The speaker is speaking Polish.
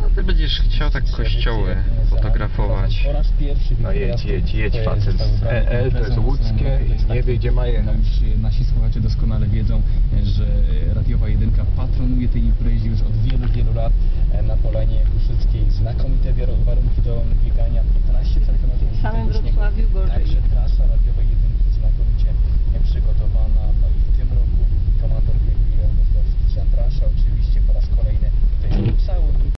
ty będziesz chciał tak kościoły fotografować. No jedź facet z EL, to jest łódzkie i nie wie gdzie ma jechać. Już nasi słuchacze doskonale wiedzą, że Radiowa Jedynka patronuje tej imprezie już od wielu, wielu lat.